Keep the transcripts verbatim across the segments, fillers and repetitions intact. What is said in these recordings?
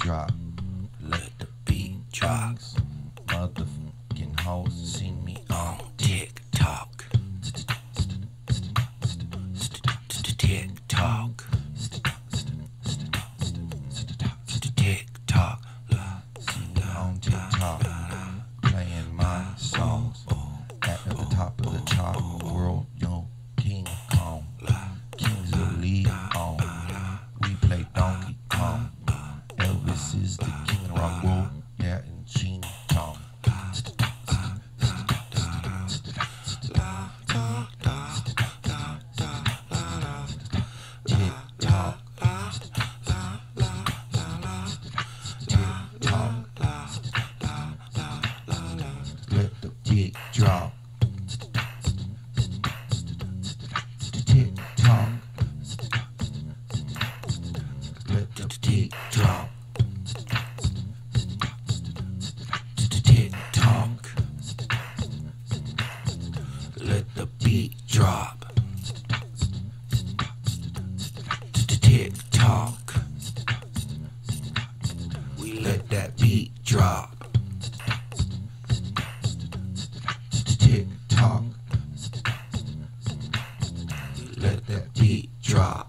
drop. Let the beat drop. Motherfucking hoes seen me on TikTok. TikTok. TikTok. See me on TikTok. Playing my songs. At the top of the chart. World, yo, King Kong. Kings of League on. We play Donkey Kong. Elvis is the king of rock world. Yeah, and Gene Kong. TikTok. Let the dick drop. TikTok. Let the dick drop. TikTok. Let the beat drop. TikTok. We let that beat drop. TikTok. Let that beat drop.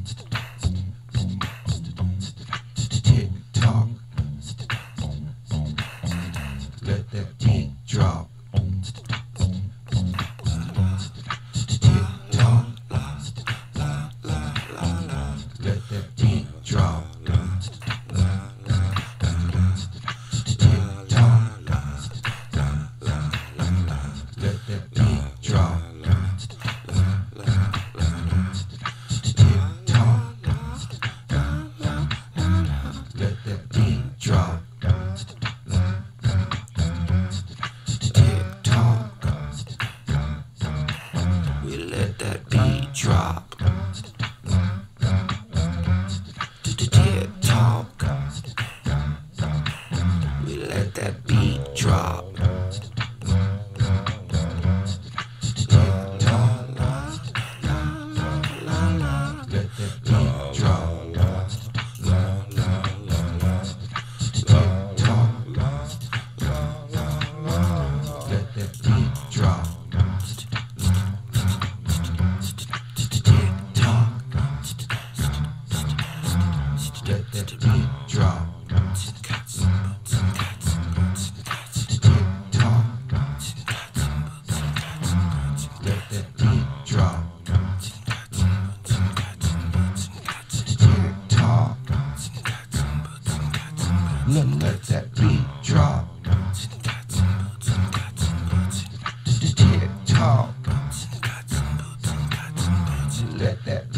TikTok. Let that beat drop. TikTok. Let that beat drop. Let that beat drop. Let that beat drop. TikTok. We let that beat drop. TikTok. We let that beat drop. Let that beat drop. Let that beat drop. TikTok. Let that beat drop. TikTok. Let that beat drop. TikTok. Let, let that beat drop. TikTok. Let that